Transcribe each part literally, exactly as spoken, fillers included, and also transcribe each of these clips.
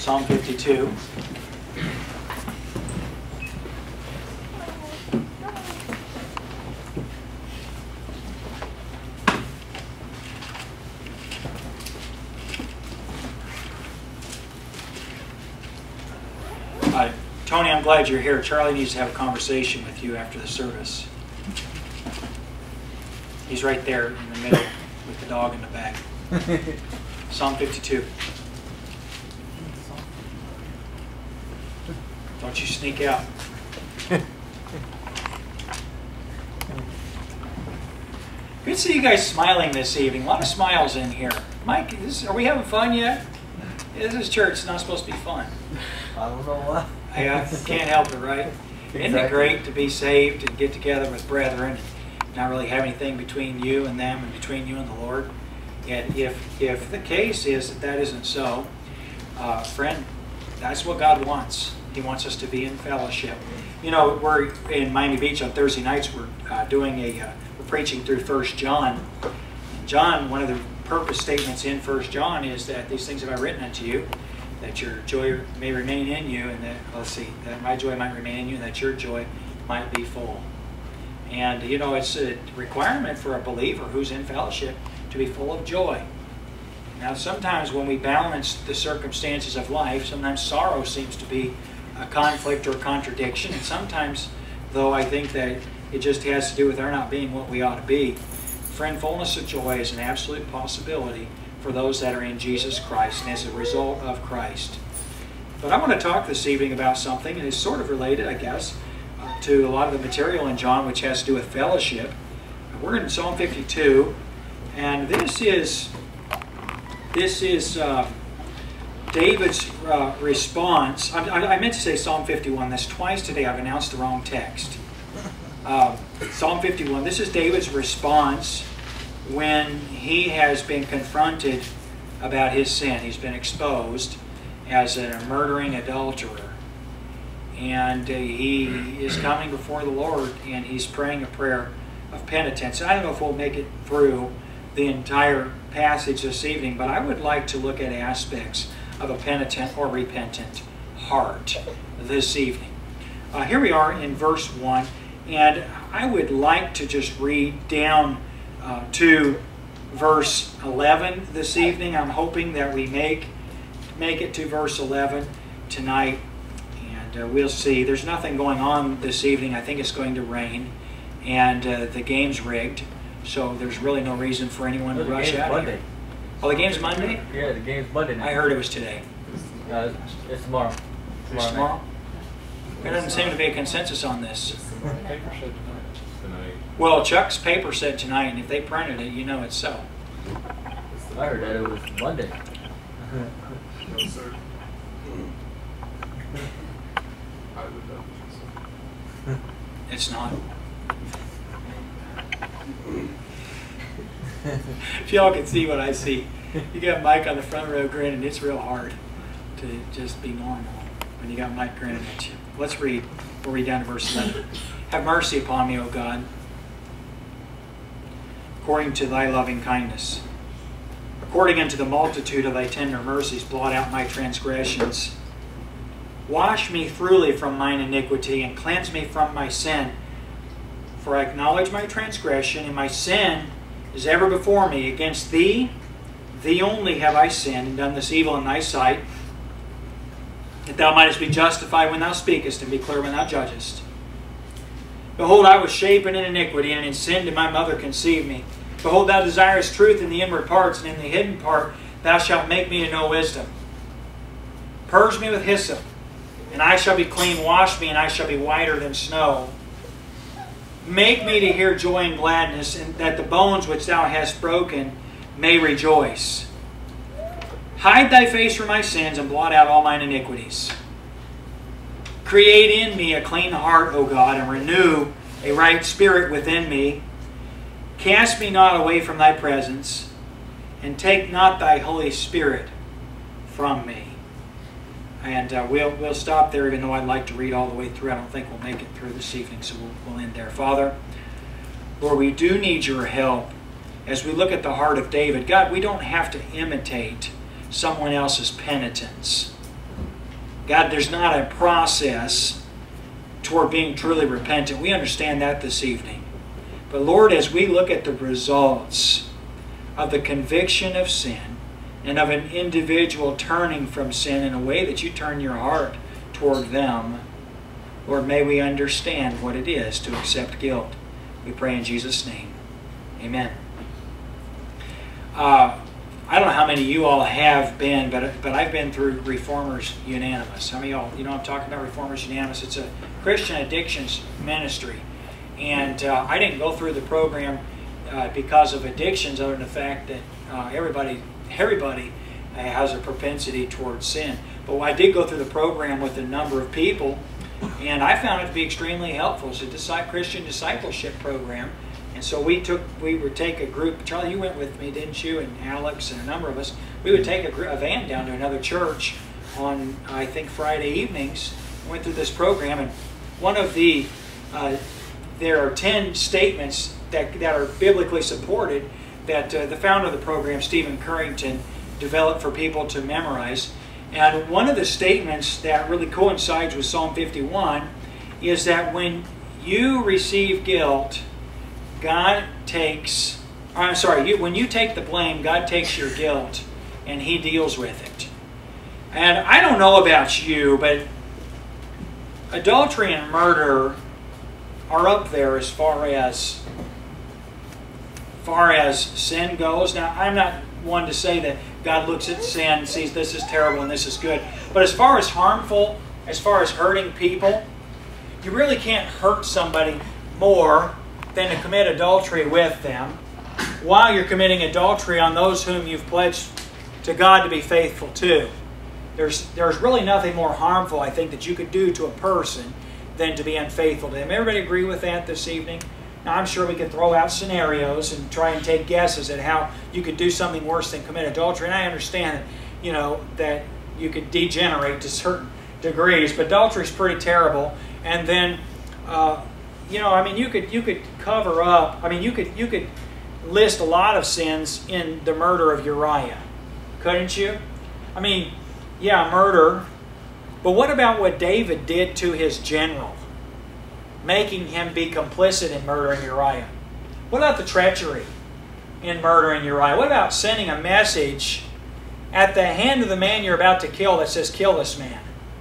Psalm fifty-two. Uh, Tony, I'm glad you're here. Charlie needs to have a conversation with you after the service. He's right there in the middle with the dog in the back. Psalm fifty-two. Don't you sneak out. Good to see you guys smiling this evening. A lot of smiles in here. Mike, is, are we having fun yet? This is church. It's not supposed to be fun. I don't know why. I, I can't help it, right? Exactly. Isn't it great to be saved and get together with brethren and not really have anything between you and them and between you and the Lord? And if, if the case is that that isn't so, uh, friend, that's what God wants. He wants us to be in fellowship. You know, we're in Miami Beach on Thursday nights. We're uh, doing a, uh, we're preaching through First John. And John, one of the purpose statements in First John is that these things have I written unto you, that your joy may remain in you, and that, let's see, that my joy might remain in you, and that your joy might be full. And, you know, it's a requirement for a believer who's in fellowship to be full of joy. Now, sometimes when we balance the circumstances of life, sometimes sorrow seems to be a conflict or contradiction, and sometimes, though, I think that it just has to do with our not being what we ought to be. Friend, fullness of joy is an absolute possibility for those that are in Jesus Christ and as a result of Christ. But I want to talk this evening about something, and it's sort of related, I guess, uh, to a lot of the material in John, which has to do with fellowship. We're in Psalm fifty-two, and this is this is uh, David's uh, response. I, I, I meant to say Psalm fifty-one. That's twice today I've announced the wrong text. Uh, Psalm fifty-one. This is David's response when he has been confronted about his sin. He's been exposed as a murdering adulterer. And uh, he is coming before the Lord, and he's praying a prayer of penitence. I don't know if we'll make it through the entire passage this evening, but I would like to look at aspects of a penitent or repentant heart this evening. Uh, here we are in verse one, and I would like to just read down Uh, to verse eleven this evening. I'm hoping that we make make it to verse eleven tonight, and uh, we'll see. There's nothing going on this evening. I think it's going to rain, and uh, the game's rigged, so there's really no reason for anyone no, to rush out Monday. here. Oh, the game's Monday? Yeah, the game's Monday night. I heard it was today. Uh, it's tomorrow. It's Tomorrow. tomorrow? There doesn't seem to be a consensus on this. Paper said tonight. Well, Chuck's paper said tonight, and if they printed it, you know it's so. I heard that it was Monday. No, sir. I would definitely say. It's not. If y'all can see what I see, you got Mike on the front row grinning. It's real hard to just be normal when you got Mike grinning at you. Let's read. We'll read down to verse eleven. Have mercy upon me, O God, according to thy loving kindness. According unto the multitude of thy tender mercies, blot out my transgressions. Wash me thoroughly from mine iniquity, and cleanse me from my sin. For I acknowledge my transgression, and my sin is ever before me. Against thee, thee only have I sinned, and done this evil in thy sight, that thou mightest be justified when thou speakest, and be clear when thou judgest. Behold, I was shapen in iniquity, and in sin did my mother conceive me. Behold, thou desirest truth in the inward parts, and in the hidden part thou shalt make me to know wisdom. Purge me with hyssop, and I shall be clean. Wash me, and I shall be whiter than snow. Make me to hear joy and gladness, and that the bones which thou hast broken may rejoice. Hide thy face from my sins, and blot out all mine iniquities. Create in me a clean heart, O God, and renew a right spirit within me. Cast me not away from thy presence, and take not thy Holy Spirit from me. And uh, we'll, we'll stop there, even though I'd like to read all the way through. I don't think we'll make it through this evening, so we'll, we'll end there. Father, Lord, we do need your help as we look at the heart of David. God, we don't have to imitate someone else's penitence. God, there's not a process toward being truly repentant. We understand that this evening. But Lord, as we look at the results of the conviction of sin and of an individual turning from sin in a way that you turn your heart toward them, Lord, may we understand what it is to accept guilt. We pray in Jesus' name. Amen. Uh, I don't know how many of you all have been, but, but I've been through Reformers Unanimous. How many of y'all, you know I'm talking about Reformers Unanimous? It's a Christian addictions ministry. And uh, I didn't go through the program uh, because of addictions, other than the fact that uh, everybody, everybody has a propensity towards sin. But I did go through the program with a number of people, and I found it to be extremely helpful. It's a disci- Christian discipleship program. And so we took, we would take a group. Charlie, you went with me, didn't you? And Alex and a number of us. We would take a, gr- a van down to another church on, I think, Friday evenings. Went through this program, and one of the, uh, there are ten statements that that are biblically supported that uh, the founder of the program, Stephen Currington, developed for people to memorize. And one of the statements that really coincides with Psalm fifty-one is that when you receive guilt, God takes, I'm sorry, you, when you take the blame, God takes your guilt and He deals with it. And I don't know about you, but adultery and murder are up there as far as, far as sin goes. Now, I'm not one to say that God looks at sin and sees this is terrible and this is good. But as far as harmful, as far as hurting people, you really can't hurt somebody more than to commit adultery with them while you're committing adultery on those whom you've pledged to God to be faithful to. There's, there's really nothing more harmful, I think, that you could do to a person than to be unfaithful to them. Everybody agree with that this evening? Now, I'm sure we could throw out scenarios and try and take guesses at how you could do something worse than commit adultery. And I understand that, you know, that you could degenerate to certain degrees, but adultery is pretty terrible. And then, uh, you know, I mean, you could you could cover up. I mean, you could you could list a lot of sins in the murder of Uriah, couldn't you? I mean, yeah, murder. But what about what David did to his general, making him be complicit in murdering Uriah? What about the treachery in murdering Uriah? What about sending a message at the hand of the man you're about to kill that says, kill this man?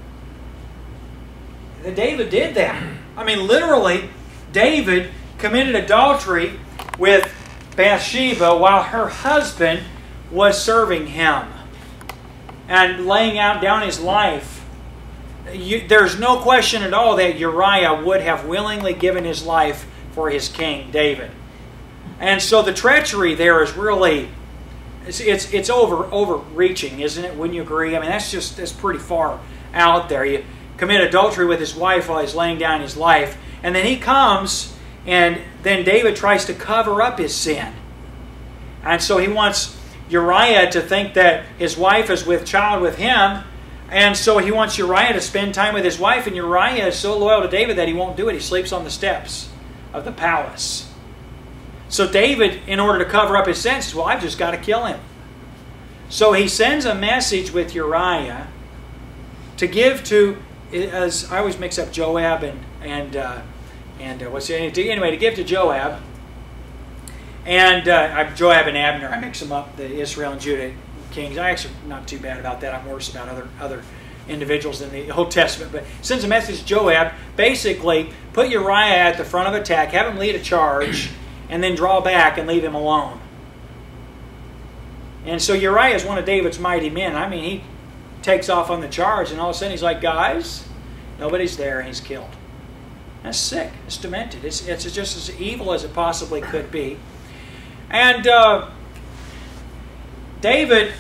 David did that. I mean, literally, David committed adultery with Bathsheba while her husband was serving him and laying out down his life. You, there's no question at all that Uriah would have willingly given his life for his king, David. And so the treachery there is really, it's it's, it's over overreaching, isn't it? Wouldn't you agree? I mean, that's just that's pretty far out there. You commit adultery with his wife while he's laying down his life, and then he comes, and then David tries to cover up his sin. And so he wants Uriah to think that his wife is with child with him, and so he wants Uriah to spend time with his wife, and Uriah is so loyal to David that he won't do it. He sleeps on the steps of the palace. So David, in order to cover up his sin, says, well, I've just got to kill him. So he sends a message with Uriah to give to, as I always mix up Joab and, and, uh, and uh, what's the anyway, to give to Joab. And uh, Joab and Abner, I mix them up, the Israel and Judah kings. I actually not too bad about that. I'm worse about other other individuals in the Old Testament. But sends a message to Joab, basically put Uriah at the front of attack, have him lead a charge, and then draw back and leave him alone. And so Uriah is one of David's mighty men. I mean, he takes off on the charge, and all of a sudden he's like, guys, nobody's there, and he's killed. That's sick. It's demented. It's, it's just as evil as it possibly could be. And uh, David,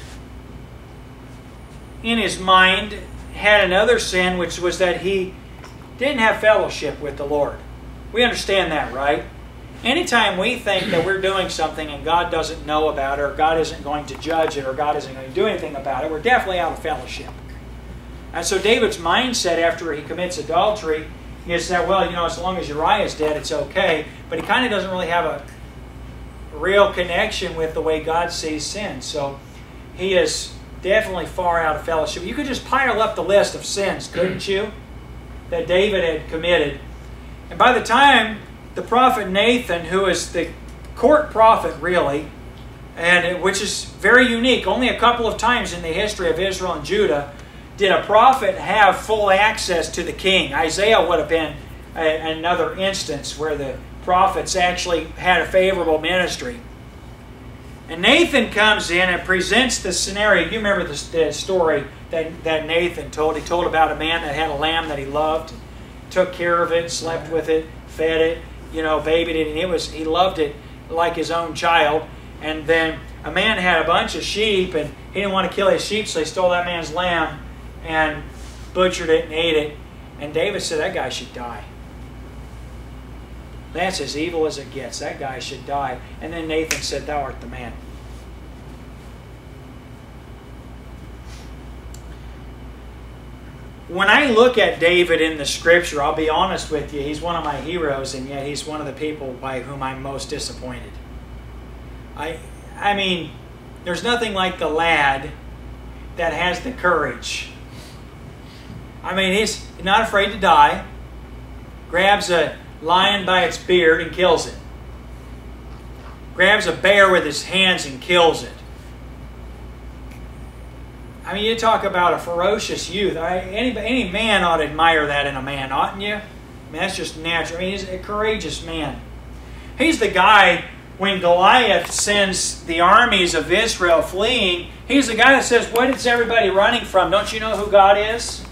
in his mind, had another sin, which was that he didn't have fellowship with the Lord. We understand that, right? Anytime we think that we're doing something and God doesn't know about it, or God isn't going to judge it, or God isn't going to do anything about it, we're definitely out of fellowship. And so David's mindset after he commits adultery is that, well, you know, as long as Uriah is dead, it's okay. But he kind of doesn't really have a real connection with the way God sees sin. So he is definitely far out of fellowship. You could just pile up the list of sins, couldn't you, that David had committed. And by the time the prophet Nathan, who is the court prophet really, and it, which is very unique, only a couple of times in the history of Israel and Judah did a prophet have full access to the king. Isaiah would have been a, another instance where the prophets actually had a favorable ministry. And Nathan comes in and presents the scenario. You remember the, the story that, that Nathan told. He told about a man that had a lamb that he loved, took care of it, slept with it, fed it, you know, babied it, and it was he loved it like his own child. And then a man had a bunch of sheep, and he didn't want to kill his sheep, so he stole that man's lamb and butchered it and ate it. And David said, that guy should die. That's as evil as it gets. That guy should die. And then Nathan said, thou art the man. When I look at David in the Scripture, I'll be honest with you, he's one of my heroes, and yet he's one of the people by whom I'm most disappointed. I, I mean, there's nothing like the lad that has the courage. I mean, he's not afraid to die, grabs a lion by its beard and kills it. Grabs a bear with his hands and kills it. I mean, you talk about a ferocious youth. I, any, any man ought to admire that in a man, oughtn't you? I mean, that's just natural. I mean, he's a courageous man. He's the guy, when Goliath sends the armies of Israel fleeing, he's the guy that says, what is everybody running from? Don't you know who God is?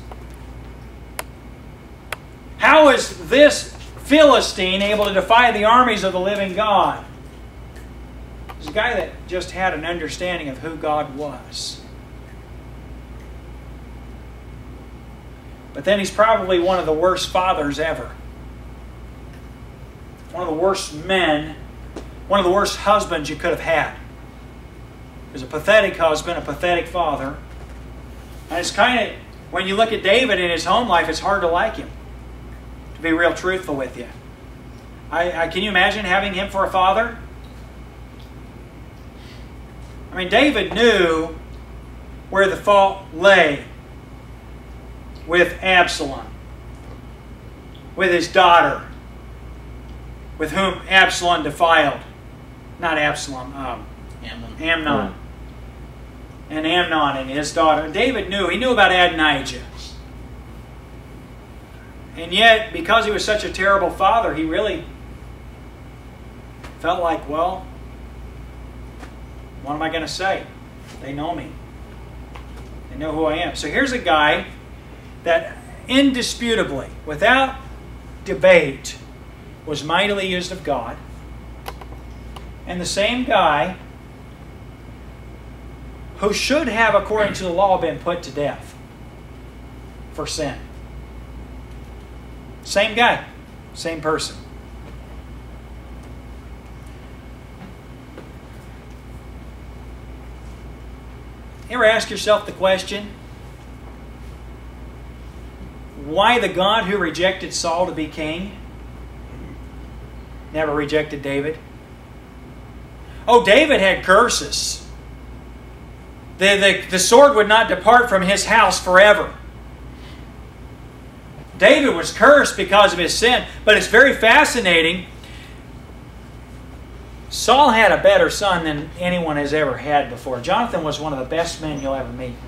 How is this Philistine able to defy the armies of the living God? He's a guy that just had an understanding of who God was. But then he's probably one of the worst fathers ever. One of the worst men, one of the worst husbands you could have had. He was a pathetic husband, a pathetic father. And it's kind of, when you look at David in his home life, it's hard to like him. To be real truthful with you. I, I, can you imagine having him for a father? I mean, David knew where the fault lay with Absalom, with his daughter, with whom Absalom defiled. Not Absalom, um, Amnon. Amnon. And Amnon and his daughter. David knew. He knew about Adonijah. And yet, because he was such a terrible father, he really felt like, well, what am I going to say? They know me. They know who I am. So here's a guy that indisputably, without debate, was mightily used of God. And the same guy who should have, according to the law, been put to death for sin. Same guy, same person. You ever ask yourself the question, why the God who rejected Saul to be king never rejected David? Oh, David had curses. The, the, the sword would not depart from his house forever. David was cursed because of his sin, but it's very fascinating. Saul had a better son than anyone has ever had before. Jonathan was one of the best men you'll ever meet.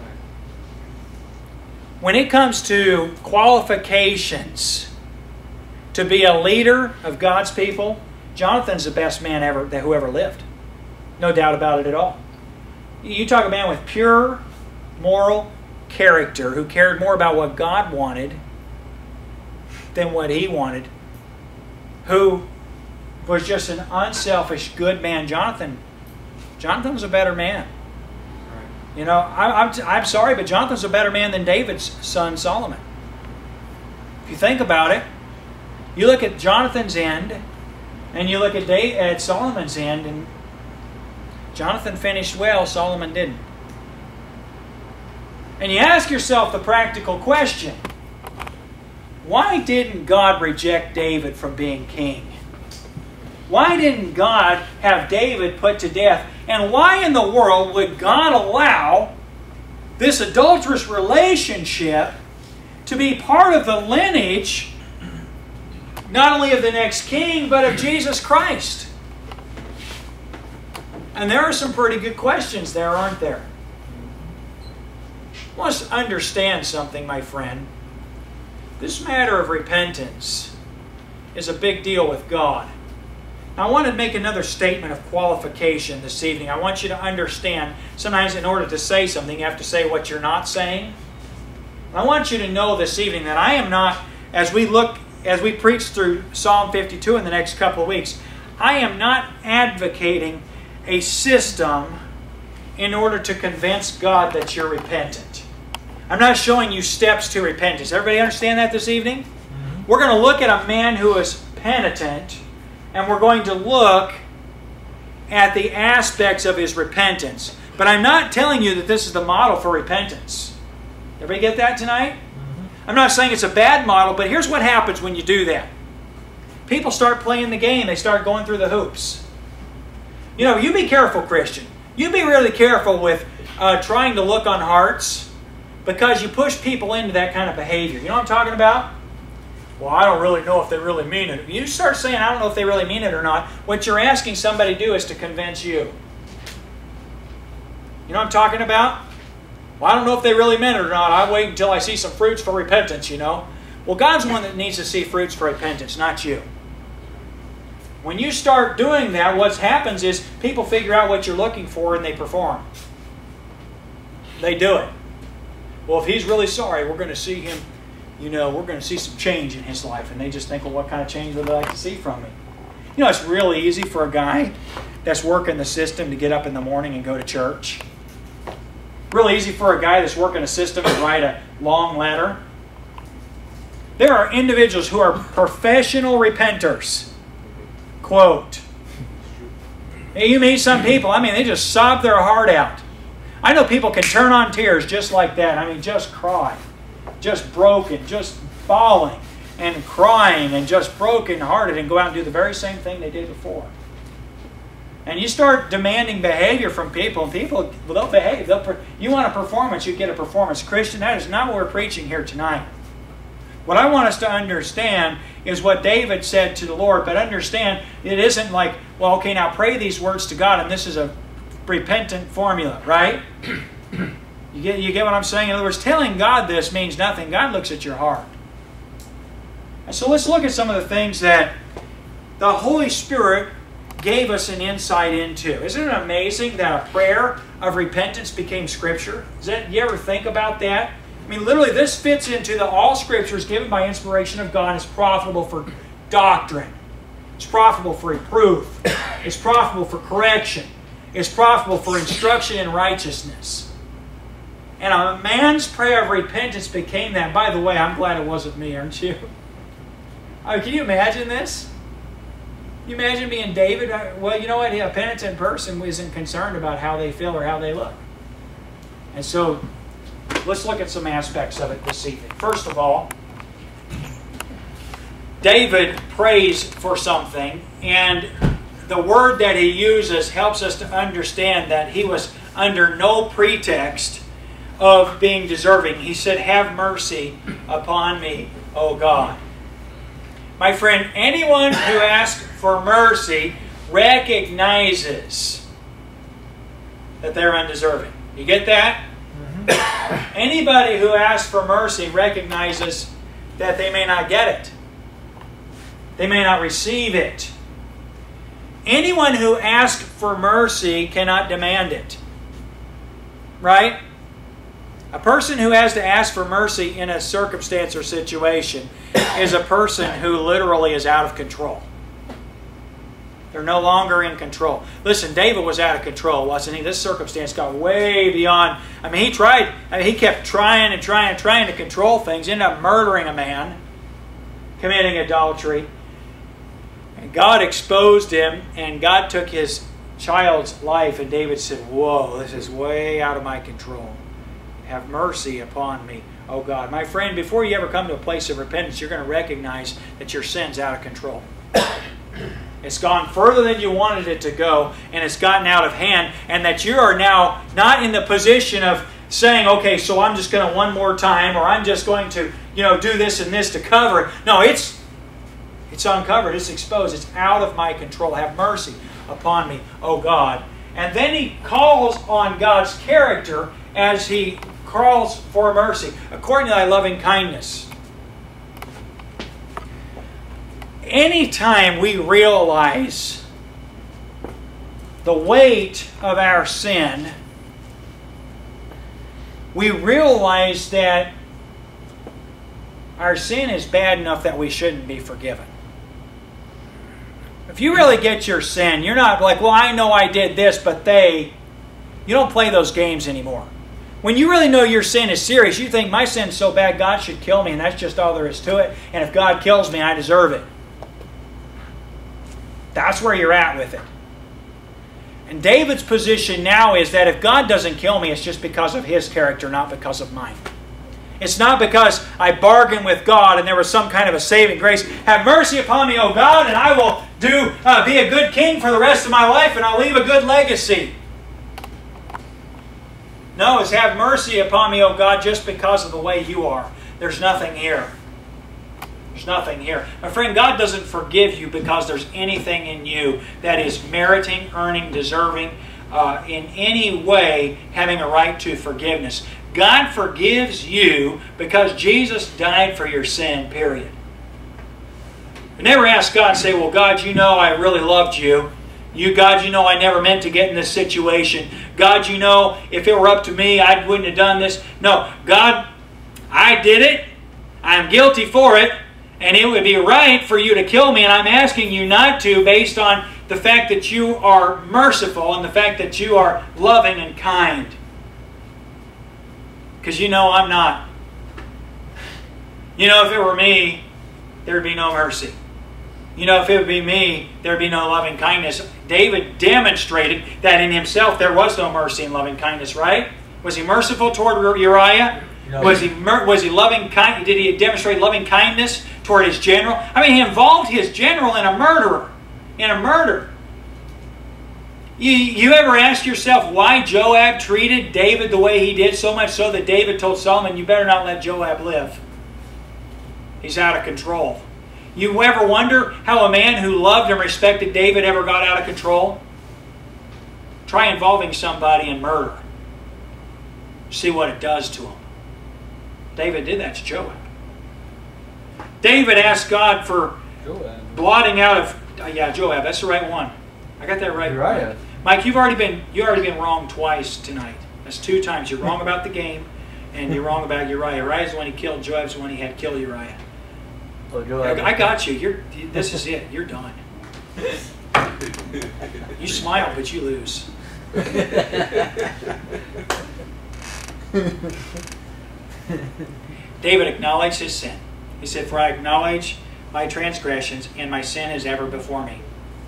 When it comes to qualifications to be a leader of God's people, Jonathan's the best man ever that who ever lived. No doubt about it at all. You talk a man with pure moral character who cared more about what God wanted than what he wanted, who was just an unselfish, good man. Jonathan, Jonathan was a better man. You know, I, I'm, I'm sorry, but Jonathan's a better man than David's son Solomon. If you think about it, you look at Jonathan's end, and you look at, David, at Solomon's end, and Jonathan finished well, Solomon didn't. And you ask yourself the practical question, why didn't God reject David from being king? Why didn't God have David put to death? And why in the world would God allow this adulterous relationship to be part of the lineage not only of the next king, but of Jesus Christ. And there are some pretty good questions there, aren't there? I want us to understand something, my friend. This matter of repentance is a big deal with God. Now, I want to make another statement of qualification this evening. I want you to understand, sometimes in order to say something, you have to say what you're not saying. I want you to know this evening that I am not, as we look, as we preach through Psalm fifty-two in the next couple of weeks, I am not advocating a system in order to convince God that you're repentant. I'm not showing you steps to repentance. Everybody understand that this evening? Mm-hmm. We're going to look at a man who is penitent, and we're going to look at the aspects of his repentance. But I'm not telling you that this is the model for repentance. Everybody get that tonight? Mm-hmm. I'm not saying it's a bad model, but here's what happens when you do that. People start playing the game. They start going through the hoops. You know, you be careful, Christian. You be really careful with uh, trying to look on hearts, because you push people into that kind of behavior. You know what I'm talking about? Well, I don't really know if they really mean it. You start saying, I don't know if they really mean it or not. What you're asking somebody to do is to convince you. You know what I'm talking about? Well, I don't know if they really meant it or not. I wait until I see some fruits for repentance, you know. Well, God's the one that needs to see fruits for repentance, not you. When you start doing that, what happens is people figure out what you're looking for and they perform. They do it. Well, if he's really sorry, we're going to see him, you know, we're going to see some change in his life. And they just think, well, what kind of change would they like to see from me? You know, it's really easy for a guy that's working the system to get up in the morning and go to church. Really easy for a guy that's working a system to write a long letter. There are individuals who are professional repenters. Quote. You meet some people, I mean, they just sob their heart out. I know people can turn on tears just like that. I mean, just cry. Just broken, just bawling and crying and just broken-hearted and go out and do the very same thing they did before. And you start demanding behavior from people, and people, well, they'll behave. They'll, you want a performance, you get a performance. Christian, that is not what we're preaching here tonight. What I want us to understand is what David said to the Lord, but understand it isn't like, well, okay, now pray these words to God, and this is a repentant formula, right? You get, you get what I'm saying? In other words, telling God this means nothing. God looks at your heart. And so let's look at some of the things that the Holy Spirit gave us an insight into. Isn't it amazing that a prayer of repentance became Scripture? Is that, you ever think about that? I mean, literally, this fits into the all Scriptures given by inspiration of God is profitable for doctrine. It's profitable for reproof. It's profitable for correction. It's profitable for instruction in righteousness. And a man's prayer of repentance became that. By the way, I'm glad it wasn't me, aren't you? I mean, can you imagine this? Can you imagine being David? Well, you know what? A penitent person isn't concerned about how they feel or how they look. And so, let's look at some aspects of it this evening. First of all, David prays for something, and the word that he uses helps us to understand that he was under no pretext of being deserving. He said, "Have mercy upon me, O God." My friend, anyone who asks for mercy recognizes that they're undeserving. You get that? Mm-hmm. Anybody who asks for mercy recognizes that they may not get it. They may not receive it. Anyone who asks for mercy cannot demand it. Right? A person who has to ask for mercy in a circumstance or situation is a person who literally is out of control. They're no longer in control. Listen, David was out of control, wasn't he? This circumstance got way beyond. I mean, he tried. I mean, he kept trying and trying and trying to control things. Ended up murdering a man, committing adultery. And God exposed him, and God took his child's life. And David said, "Whoa, this is way out of my control. Have mercy upon me, oh God." My friend, before you ever come to a place of repentance, you're going to recognize that your sin's out of control. It's gone further than you wanted it to go, and it's gotten out of hand, and that you are now not in the position of, saying, okay, so I'm just going to one more time, or I'm just going to, you know, do this and this to cover it. No, it's, it's uncovered. It's exposed. It's out of my control. Have mercy upon me, O God. And then he calls on God's character as he calls for mercy. According to thy loving kindness. Anytime we realize the weight of our sin, we realize that our sin is bad enough that we shouldn't be forgiven. If you really get your sin, you're not like, well, I know I did this, but they... You don't play those games anymore. When you really know your sin is serious, you think, my sin's so bad, God should kill me, and that's just all there is to it. And if God kills me, I deserve it. That's where you're at with it. And David's position now is that if God doesn't kill me, it's just because of His character, not because of mine. It's not because I bargained with God and there was some kind of a saving grace. Have mercy upon me, O God, and I will do uh, be a good king for the rest of my life, and I'll leave a good legacy. No, it's have mercy upon me, O God, just because of the way you are. There's nothing here. There's nothing here. My friend, God doesn't forgive you because there's anything in you that is meriting, earning, deserving, uh, in any way having a right to forgiveness. God forgives you because Jesus died for your sin, period. You never ask God and say, well, God, you know I really loved you. You, God, you know I never meant to get in this situation. God, you know if it were up to me, I wouldn't have done this. No, God, I did it. I'm guilty for it. And it would be right for you to kill me. And I'm asking you not to based on the fact that you are merciful and the fact that you are loving and kind. Because you know I'm not. You know, if it were me, there would be no mercy. You know, if it would be me, there would be no loving kindness. David demonstrated that in himself there was no mercy and loving kindness, right? Was he merciful toward Uriah? No. Was he was he loving kind? Did he demonstrate loving kindness toward his general? I mean, he involved his general in a murderer, in a murder. You, you ever ask yourself why Joab treated David the way he did, so much so that David told Solomon, you better not let Joab live. He's out of control. You ever wonder how a man who loved and respected David ever got out of control? Try involving somebody in murder. See what it does to him. David did that to Joab. David asked God for Joab. blotting out of... Uh, yeah, Joab, that's the right one. I got that right. Uriah. Mike, you've already been you already been wrong twice tonight. That's two times. You're wrong about the game, and you're wrong about Uriah. Uriah's the one he killed. Joab's the one he had kill Uriah. Oh, Joab. I got you. You're. This is it. You're done. You smile, but you lose. David acknowledged his sin. He said, for I acknowledge my transgressions, and my sin is ever before me.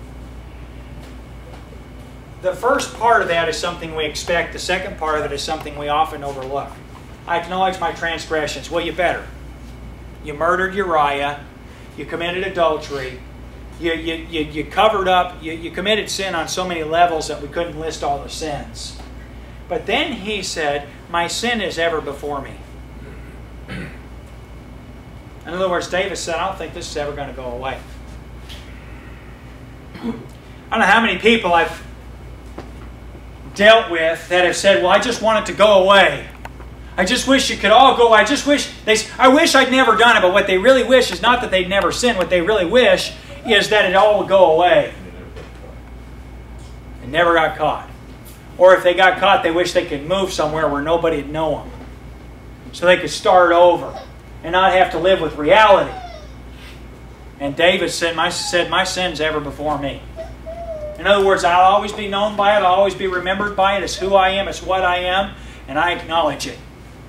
The first part of that is something we expect. The second part of it is something we often overlook. I acknowledge my transgressions. Well, you better. You murdered Uriah. You committed adultery. You, you, you, you covered up. You, you committed sin on so many levels that we couldn't list all the sins. But then he said, my sin is ever before me. In other words, David said, I don't think this is ever going to go away. I don't know how many people I've dealt with that have said, well, I just want it to go away. I just wish it could all go away. I just wish, they, I wish I'd never done it. But what they really wish is not that they'd never sinned. What they really wish is that it all would go away. And never got caught. Or if they got caught, they wish they could move somewhere where nobody would know them. So they could start over and not have to live with reality. And David said, my, said, my sin's ever before me. In other words, I'll always be known by it. I'll always be remembered by it. It's who I am. It's what I am. And I acknowledge it.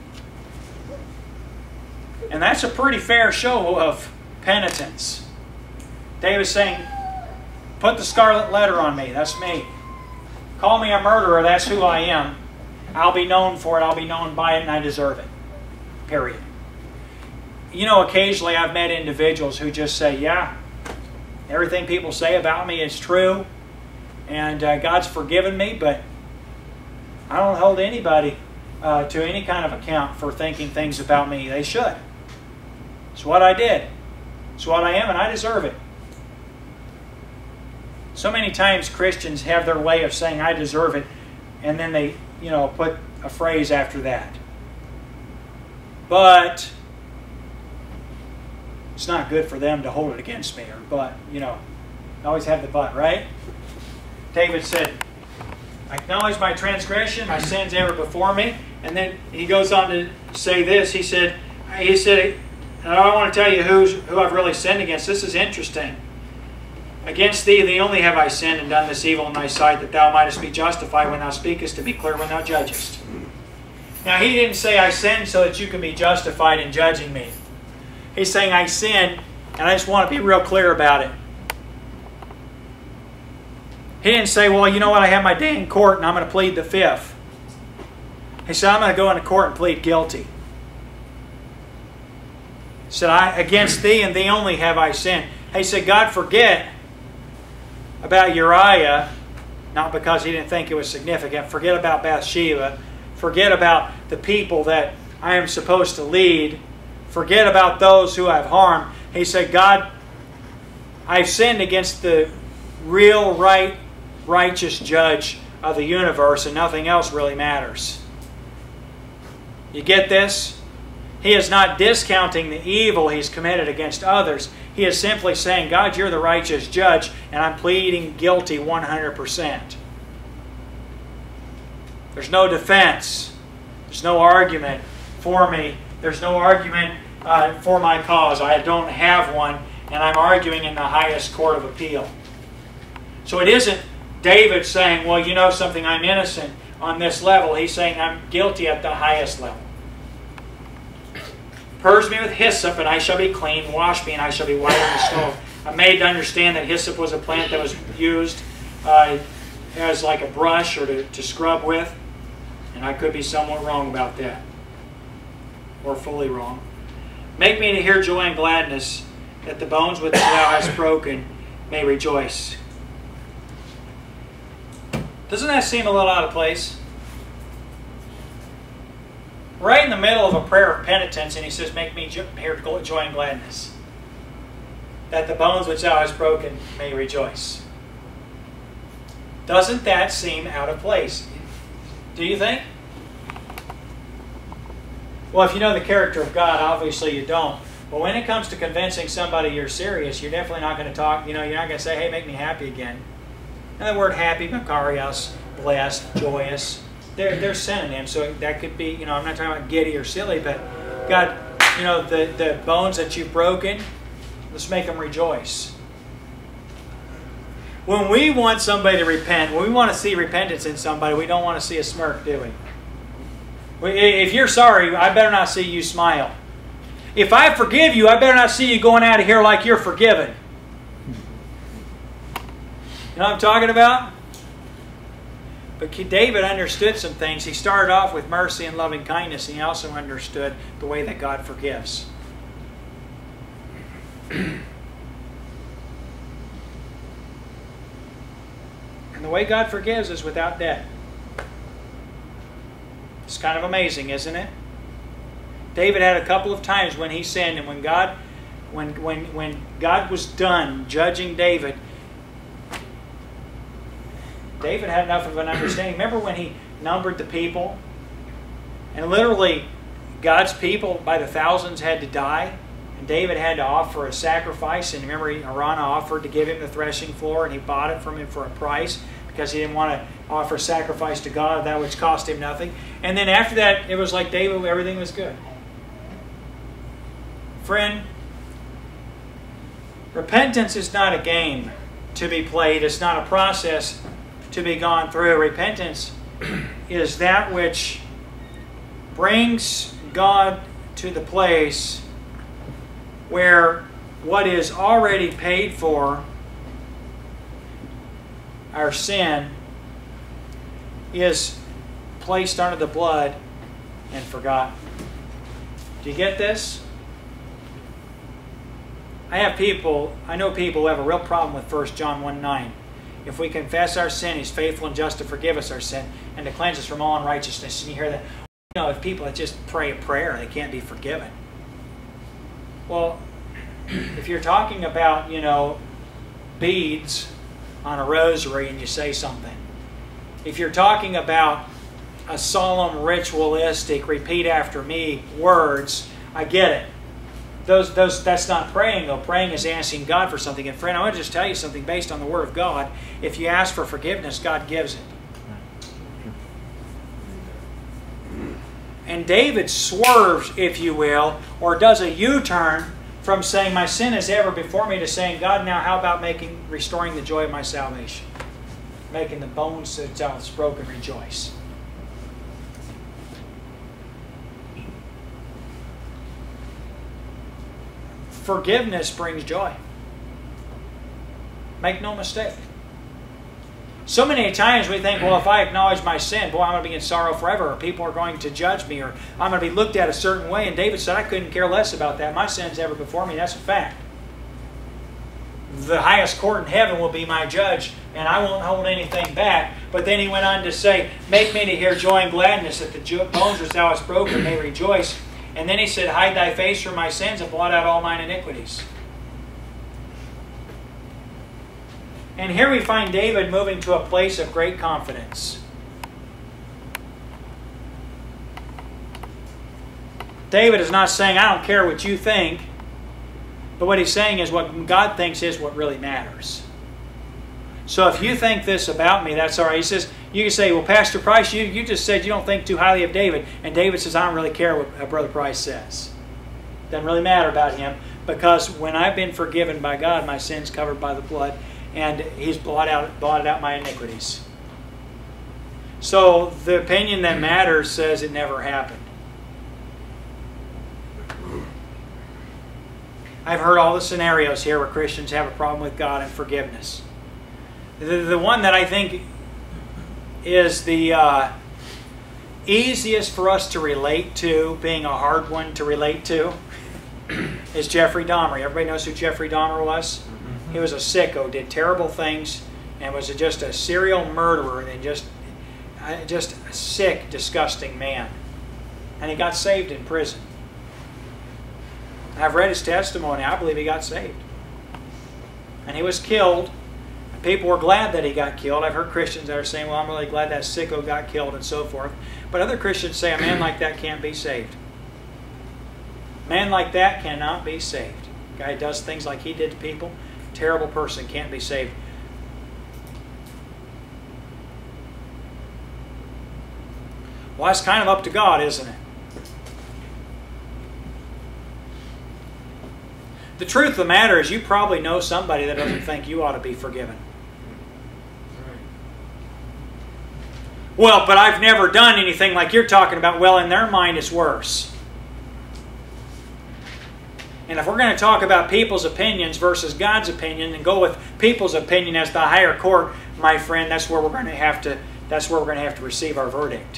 And that's a pretty fair show of penitence. David's saying, put the scarlet letter on me. That's me. Call me a murderer. That's who I am. I'll be known for it. I'll be known by it, and I deserve it. Period. You know, occasionally I've met individuals who just say, yeah, everything people say about me is true. And uh, God's forgiven me, but I don't hold anybody uh, to any kind of account for thinking things about me. They should. It's what I did. It's what I am, and I deserve it. So many times Christians have their way of saying, I deserve it, and then they, you know, put a phrase after that. But it's not good for them to hold it against me, or but, you know, always have the but, right? David said, I acknowledge my transgression, my sins ever before me. And then he goes on to say this. He said, he said, and I want to tell you who's, who I've really sinned against. This is interesting. Against thee, thee only have I sinned and done this evil in thy sight, that thou mightest be justified when thou speakest, to be clear when thou judgest. Now, he didn't say I sinned so that you can be justified in judging me. He's saying I sinned, and I just want to be real clear about it. He didn't say, well, you know what, I have my day in court, and I'm going to plead the fifth. He said, I'm going to go into court and plead guilty. He said, I, against thee and thee only have I sinned. He said, God, forget about Uriah, not because he didn't think it was significant. Forget about Bathsheba. Forget about the people that I am supposed to lead. Forget about those who I've harmed. He said, God, I've sinned against the real, right, righteous judge of the universe, and nothing else really matters. You get this? He is not discounting the evil he's committed against others. He is simply saying, God, you're the righteous judge, and I'm pleading guilty one hundred percent. There's no defense. There's no argument for me. There's no argument uh, for my cause. I don't have one, and I'm arguing in the highest court of appeal. So it isn't David saying, well, you know something, I'm innocent on this level. He's saying I'm guilty at the highest level. Purge me with hyssop, and I shall be clean. Wash me, and I shall be whiter than snow. I'm made to understand that hyssop was a plant that was used uh, as like a brush or to, to scrub with. And I could be somewhat wrong about that. Or fully wrong. Make me to hear joy and gladness, that the bones which thou hast broken may rejoice. Doesn't that seem a little out of place? Right in the middle of a prayer of penitence, and he says, make me hear joy and gladness, that the bones which thou hast broken may rejoice. Doesn't that seem out of place? Do you think? Well, if you know the character of God, obviously you don't. But when it comes to convincing somebody you're serious, you're definitely not going to talk, you know, you're not going to say, hey, make me happy again. And the word happy, makarios, blessed, joyous, they're, they're synonyms. So that could be, you know, I'm not talking about giddy or silly, but God, you know, the, the bones that you've broken, let's make them rejoice. When we want somebody to repent, when we want to see repentance in somebody, we don't want to see a smirk, do we? If you're sorry, I better not see you smile. If I forgive you, I better not see you going out of here like you're forgiven. You know what I'm talking about? But David understood some things. He started off with mercy and loving kindness, and he also understood the way that God forgives. And the way God forgives is without debt. It's kind of amazing, isn't it? David had a couple of times when he sinned, and when God, when when when God was done judging David, David had enough of an understanding. Remember when he numbered the people, and literally God's people by the thousands had to die, and David had to offer a sacrifice. And remember, Araunah offered to give him the threshing floor, and he bought it from him for a price, because he didn't want to offer sacrifice to God, that which cost him nothing. And then after that, it was like David, everything was good. Friend, repentance is not a game to be played. It's not a process to be gone through. Repentance is that which brings God to the place where what is already paid for, our sin, is placed under the blood and forgotten. Do you get this? I have people, I know people who have a real problem with First John one nine. If we confess our sin, He's faithful and just to forgive us our sin and to cleanse us from all unrighteousness. And you hear that, you know, if people that just pray a prayer, they can't be forgiven. Well, if you're talking about, you know, beads on a rosary and you say something, if you're talking about a solemn, ritualistic, repeat after me words, I get it. Those, those, that's not praying, though. Praying is asking God for something. And friend, I want to just tell you something based on the Word of God. If you ask for forgiveness, God gives it. And David swerves, if you will, or does a U-turn from saying, my sin is ever before me, to saying, God, now how about making, restoring the joy of my salvation? Making the bones that's broken rejoice. Forgiveness brings joy. Make no mistake. So many times we think, well, if I acknowledge my sin, boy, I'm going to be in sorrow forever, or people are going to judge me, or I'm going to be looked at a certain way. And David said, I couldn't care less about that. My sin's ever before me. That's a fact. The highest court in heaven will be my judge, and I won't hold anything back. But then he went on to say, make me to hear joy and gladness, that the bones which thou hast broken may rejoice. And then he said, hide thy face from my sins and blot out all mine iniquities. And here we find David moving to a place of great confidence. David is not saying, I don't care what you think. But what he's saying is what God thinks is what really matters. So if you think this about me, that's all right. He says, you can say, well, Pastor Price, you, you just said you don't think too highly of David. And David says, I don't really care what Brother Price says. Doesn't really matter about him, because when I've been forgiven by God, my sin's covered by the blood, and He's blotted out, blotted out my iniquities. So the opinion that matters says it never happened. I've heard all the scenarios here where Christians have a problem with God and forgiveness. The, the one that I think is the uh, easiest for us to relate to, being a hard one to relate to, is Jeffrey Dahmer. Everybody knows who Jeffrey Dahmer was? Mm-hmm. He was a sicko, did terrible things, and was just a serial murderer, and just, just a sick, disgusting man. And he got saved in prison. I've read his testimony. I believe he got saved. And he was killed. People were glad that he got killed. I've heard Christians that are saying, well, I'm really glad that sicko got killed, and so forth. But other Christians say a man like that can't be saved. A man like that cannot be saved. A guy who does things like he did to people, terrible person, can't be saved. Well, that's kind of up to God, isn't it? The truth of the matter is you probably know somebody that doesn't think you ought to be forgiven. Well, but I've never done anything like you're talking about. Well, in their mind, it's worse. And if we're going to talk about people's opinions versus God's opinion and go with people's opinion as the higher court, my friend, that's where we're going to have to, that's where we're going to have to receive our verdict.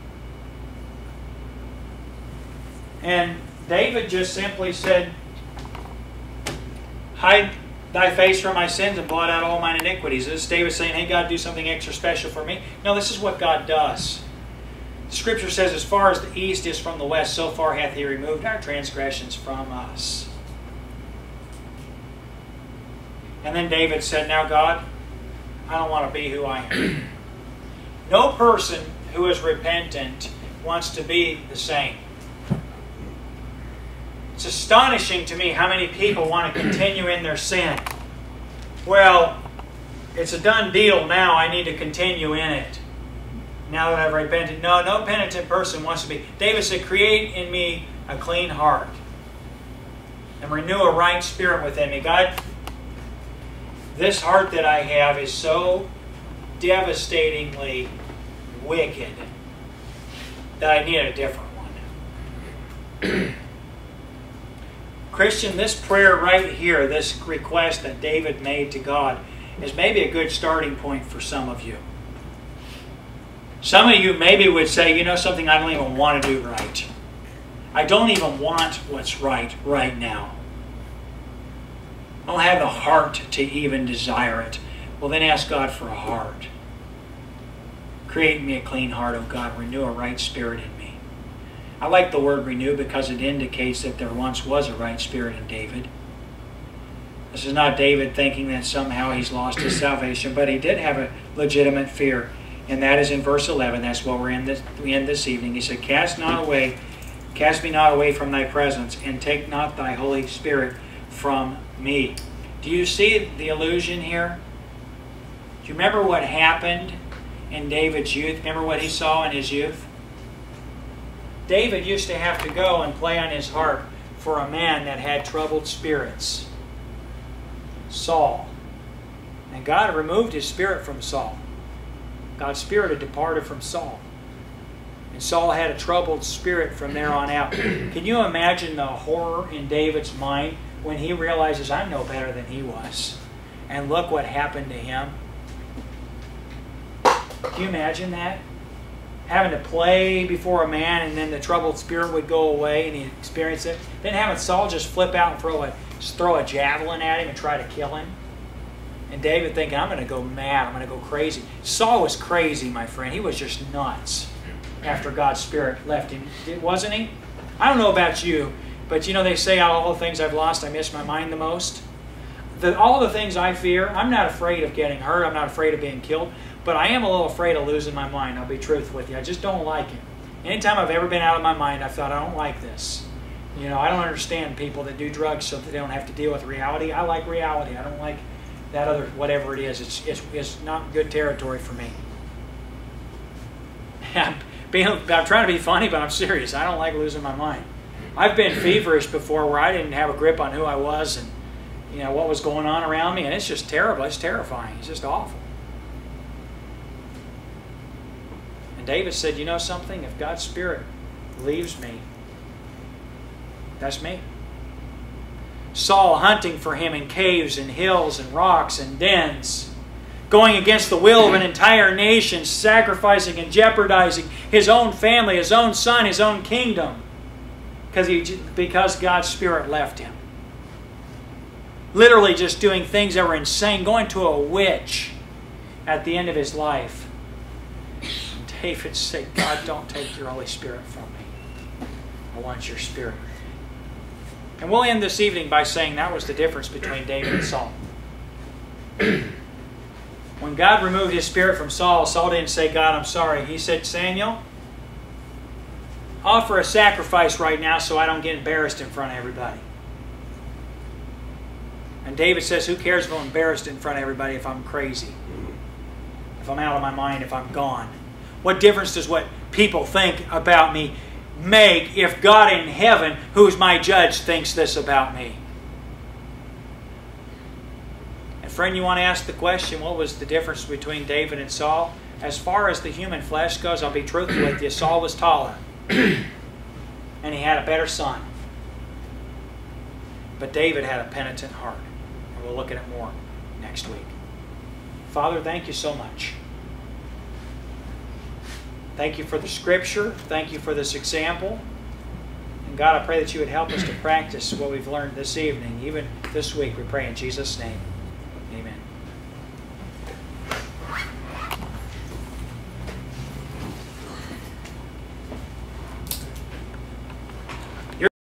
And David just simply said, hide thy face from my sins and blot out all mine iniquities. Is David saying, hey, God, do something extra special for me? No, this is what God does. The Scripture says, as far as the east is from the west, so far hath He removed our transgressions from us. And then David said, now, God, I don't want to be who I am. No person who is repentant wants to be the same. It's astonishing to me how many people want to continue in their sin. Well, it's a done deal now. I need to continue in it. Now that I've repented. No, no penitent person wants to be. David said, create in me a clean heart and renew a right spirit within me. God, this heart that I have is so devastatingly wicked that I need a different one. Christian, this prayer right here, this request that David made to God, is maybe a good starting point for some of you. Some of you maybe would say, you know something, I don't even want to do right. I don't even want what's right right now. I don't have the heart to even desire it. Well, then ask God for a heart. Create in me a clean heart, O God. Renew a right spirit in me. I like the word renew because it indicates that there once was a right spirit in David. This is not David thinking that somehow he's lost his salvation, but he did have a legitimate fear. And that is in verse eleven. That's what we're in this, we end this evening. He said, Cast not away, cast me not away from thy presence, and take not thy Holy Spirit from me. Do you see the allusion here? Do you remember what happened in David's youth? Remember what he saw in his youth? David used to have to go and play on his harp for a man that had troubled spirits, Saul. And God had removed his spirit from Saul. God's spirit had departed from Saul. And Saul had a troubled spirit from there on out. Can you imagine the horror in David's mind when he realizes, I'm no better than he was? And look what happened to him. Can you imagine that? Having to play before a man and then the troubled spirit would go away and he'd experience it. Then having Saul just flip out and throw a, just throw a javelin at him and try to kill him. And David thinking, I'm going to go mad, I'm going to go crazy. Saul was crazy, my friend. He was just nuts after God's Spirit left him. Wasn't he? I don't know about you, but you know they say out of all the things I've lost, I miss my mind the most. The, all the things I fear, I'm not afraid of getting hurt, I'm not afraid of being killed, but I am a little afraid of losing my mind. I'll be truthful with you. I just don't like it. Anytime I've ever been out of my mind, I've thought, I don't like this. You know, I don't understand people that do drugs so that they don't have to deal with reality. I like reality. I don't like that other, whatever it is. It's, it's, it's not good territory for me. I'm, being, I'm trying to be funny, but I'm serious. I don't like losing my mind. I've been feverish before where I didn't have a grip on who I was and you know what was going on around me, and it's just terrible. It's terrifying. It's just awful. And David said, you know something? If God's Spirit leaves me, that's me. Saul hunting for him in caves and hills and rocks and dens, going against the will of an entire nation, sacrificing and jeopardizing his own family, his own son, his own kingdom, because he, because God's Spirit left him. Literally just doing things that were insane, going to a witch at the end of his life. And David said, God, don't take your Holy Spirit from me. I want your Spirit. And we'll end this evening by saying that was the difference between David and Saul. When God removed his spirit from Saul, Saul didn't say, God, I'm sorry. He said, Samuel, offer a sacrifice right now so I don't get embarrassed in front of everybody. And David says, who cares if I'm embarrassed in front of everybody if I'm crazy? If I'm out of my mind, if I'm gone? What difference does what people think about me make if God in heaven, who's my judge, thinks this about me? And friend, you want to ask the question, what was the difference between David and Saul? As far as the human flesh goes, I'll be truthful with you, Saul was taller. And he had a better son. But David had a penitent heart. And we'll look at it more next week. Father, thank you so much. Thank you for the Scripture. Thank you for this example. And God, I pray that you would help us to practice what we've learned this evening, even this week. We pray in Jesus' name. Amen.